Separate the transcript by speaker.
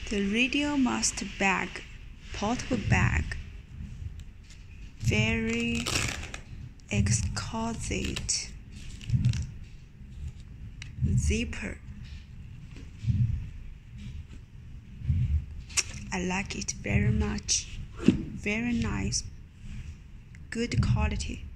Speaker 1: The Radiomaster bag, portable bag, very exquisite zipper. I like it very much. Very nice, good quality.